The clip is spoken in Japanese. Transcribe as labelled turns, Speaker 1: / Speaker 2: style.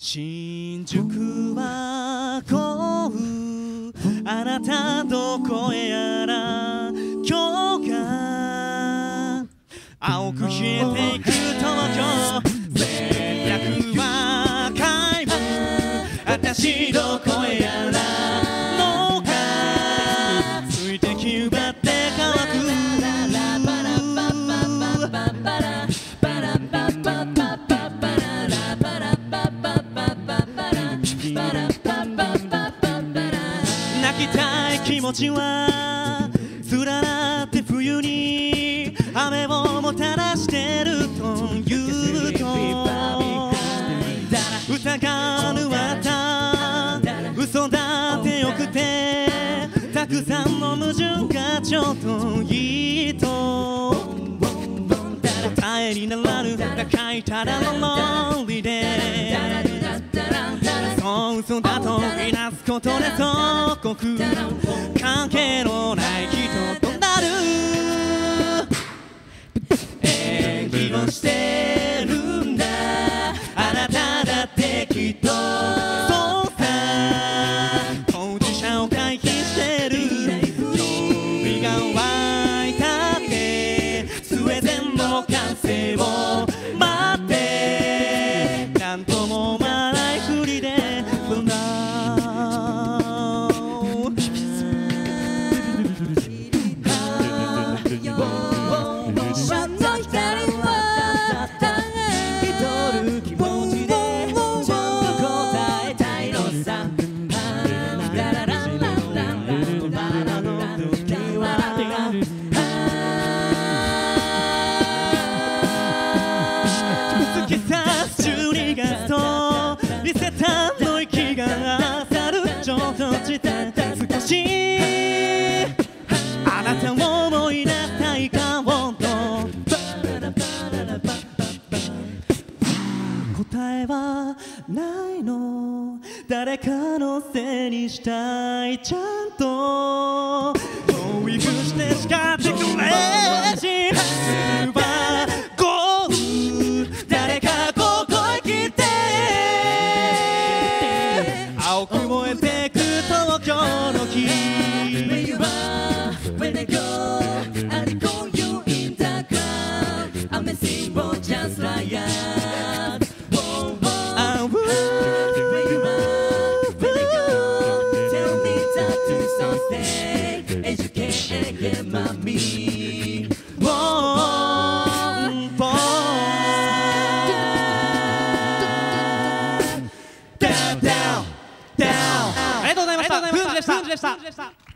Speaker 1: 新宿はこうあなたどこへやら今日が青く冷えていく東京戦略は皆無私どこへやらのかついてき奪って乾く泣きたい気持ちは連なって冬に雨をもたらしてるというと疑うわた嘘だってよくてたくさんの矛盾がちょっといいと答えにならぬ高いただの論理でそう嘘だとみなすことで即刻関係のない人となる演技をしてるんだあなただってきっとそうさ当事者を回避してる興味が湧いたってスウェーデンの完成を待ってなんとも思わないふりでリセタの息が当たるちょっとして少しあなたを思い出したいかもと答えはないの誰かのせいにしたいちゃんと教育して叱ってくれし誰かここへ来て青く燃えてく東京の日 Where you are, when I go I call you in the crowd I'm missing for just like that Whoa, whoa Where you are, when I go Tell me that to so stay Educate and get my me Whoaありがとうございました。フーズでした。